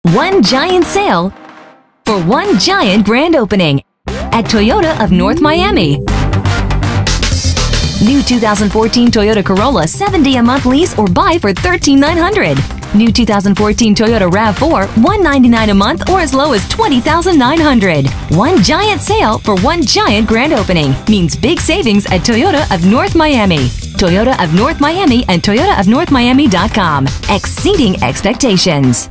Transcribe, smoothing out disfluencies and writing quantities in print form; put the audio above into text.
One giant sale for one giant grand opening at Toyota of North Miami. New 2014 Toyota Corolla 70 a month lease or buy for $13,900. New 2014 Toyota Rav4 $199 a month or as low as $20,900. One giant sale for one giant grand opening means big savings at Toyota of North Miami. Toyota of North Miami and ToyotaofNorthMiami.com. Exceeding expectations.